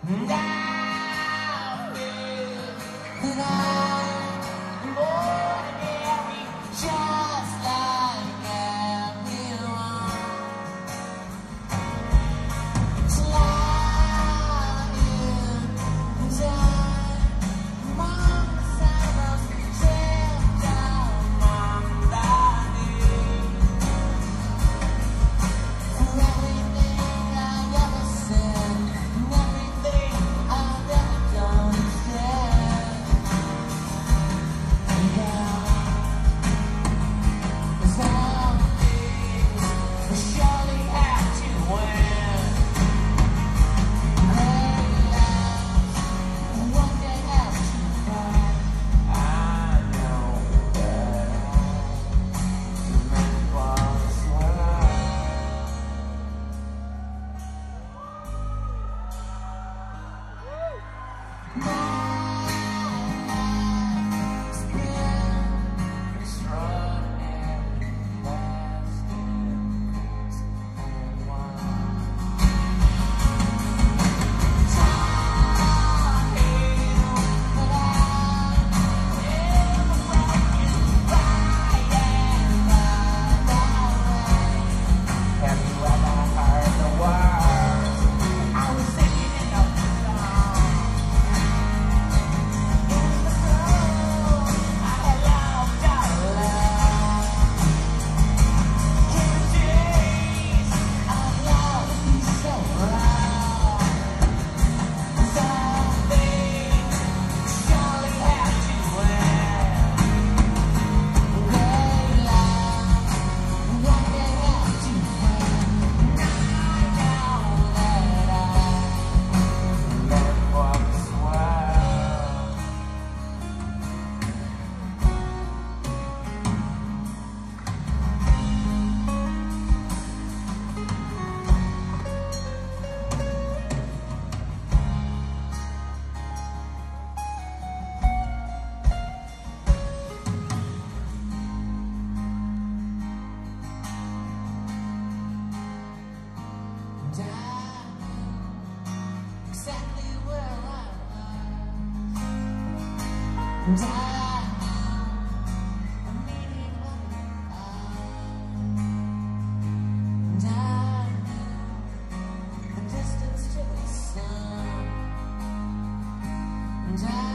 And I feel that I'm ordinary, just like everyone. Sliding down among the sidewalks, tipped down on my knees. For everything I've ever said, and everything I've ever done instead. And some things we surely have to win. One day have to fight. I know that the man was my life's been extraordinary, lasting and one. Have you ever heard the words I was singing in the song? In the room I had loved all along. In the days of love be so wrong. Something surely have to end. Great love one day have to end. And I know that I live for this world. And I knew exactly where I was. And I knew the meaning of it all. And I knew the distance to the sun. And I